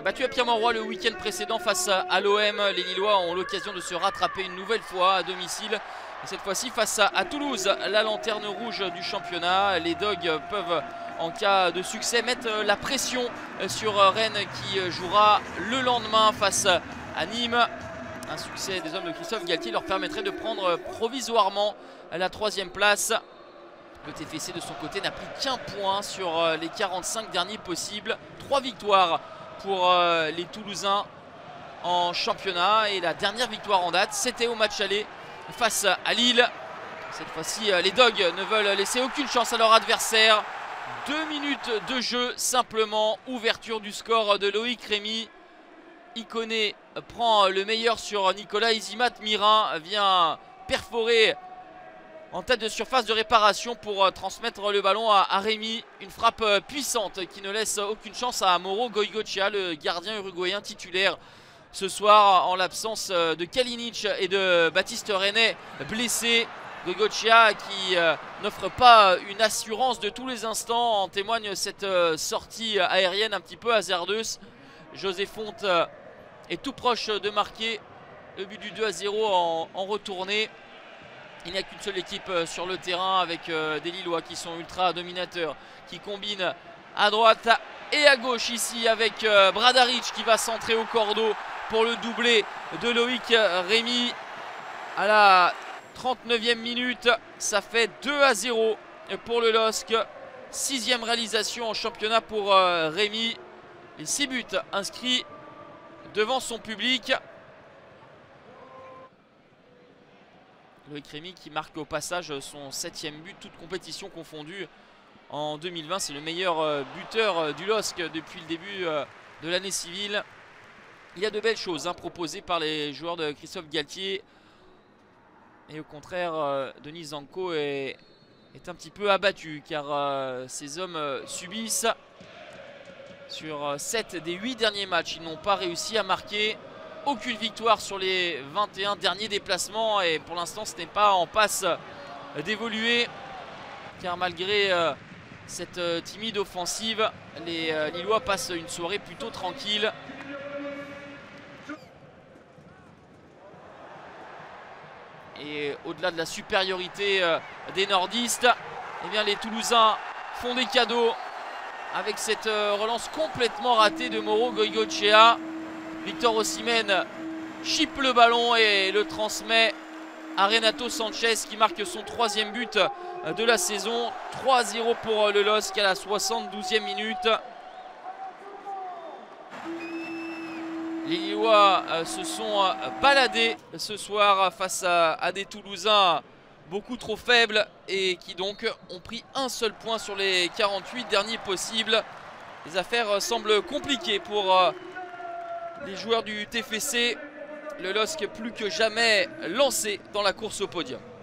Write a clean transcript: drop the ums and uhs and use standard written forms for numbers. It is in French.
battu à Pierre-Mauroy le week-end précédent face à l'OM. Les Lillois ont l'occasion de se rattraper une nouvelle fois à domicile. Et cette fois-ci face à Toulouse, la lanterne rouge du championnat. Les Dogs peuvent, en cas de succès, mettre la pression sur Rennes qui jouera le lendemain face à Nîmes. Un succès des hommes de Christophe Galtier leur permettrait de prendre provisoirement la 3e place. Le TFC de son côté n'a pris qu'un point sur les 45 derniers possibles. 3 victoires pour les Toulousains en championnat. Et la dernière victoire en date, c'était au match aller face à Lille. Cette fois-ci, les Dogs ne veulent laisser aucune chance à leur adversaire. 2 minutes de jeu simplement. Ouverture du score de Loïc Rémy. Ikoné prend le meilleur sur Nicolas Isimat. Mirin vient perforer en tête de surface de réparation pour transmettre le ballon à Rémy. Une frappe puissante qui ne laisse aucune chance à Mauro Goicoechea, le gardien uruguayen titulaire ce soir en l'absence de Kalinic et de Baptiste Rennais blessés. Goicoechea qui n'offre pas une assurance de tous les instants. En témoigne cette sortie aérienne un petit peu hasardeuse. José Fonte est tout proche de marquer le but du 2-0 en retournée. Il n'y a qu'une seule équipe sur le terrain avec des Lillois qui sont ultra dominateurs, qui combinent à droite et à gauche ici avec Bradaric qui va centrer au cordeau pour le doublé de Loïc Rémy à la 39e minute. Ça fait 2-0 pour le LOSC. 6e réalisation en championnat pour Rémy. Les 6 buts inscrits devant son public. Loïc Rémy qui marque au passage son 7e but, toute compétition confondue en 2020. C'est le meilleur buteur du LOSC depuis le début de l'année civile. Il y a de belles choses proposées par les joueurs de Christophe Galtier. Et au contraire, Denis Zanko est un petit peu abattu car ces hommes subissent. Sur 7 des 8 derniers matchs, ils n'ont pas réussi à marquer. Aucune victoire sur les 21 derniers déplacements. Et pour l'instant, ce n'est pas en passe d'évoluer. Car malgré cette timide offensive, les Lillois passent une soirée plutôt tranquille. Et au-delà de la supériorité des nordistes, eh bien, les Toulousains font des cadeaux avec cette relance complètement ratée de Mauro Goicoechea. Victor Osimhen chipe le ballon et le transmet à Renato Sanchez qui marque son 3e but de la saison. 3-0 pour le LOSC à la 72e minute. Les Lillois se sont baladés ce soir face à des Toulousains beaucoup trop faibles et qui donc ont pris un seul point sur les 48 derniers possibles. Les affaires semblent compliquées pour les joueurs du TFC. Le LOSC plus que jamais lancé dans la course au podium.